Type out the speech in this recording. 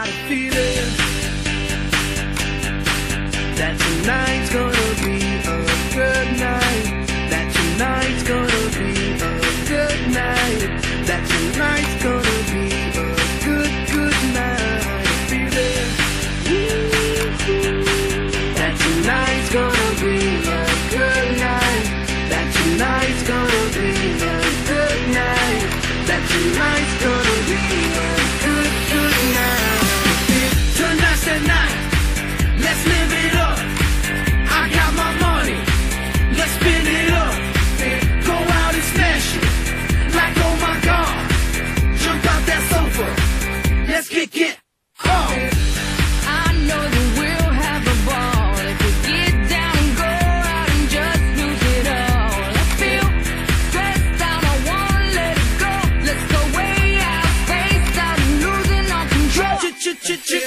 got a feeling that tonight's gonna be a good night. That tonight's gonna be a good night. That tonight's gonna be a good, good night. A feeling that tonight's gonna be a good night. That tonight's gonna be a good night. That tonight's gonna be a good, good night. Tonight's the night. Let's live it up. I got my money. Let's spin it up. Go out and smash it. Like, oh my God. Jump out that sofa. Let's kick it off. I know that we'll have a ball if we get down and go out and just lose it all. I feel stressed out, I wanna let it go. Let's go way out, spaced out and losing all control.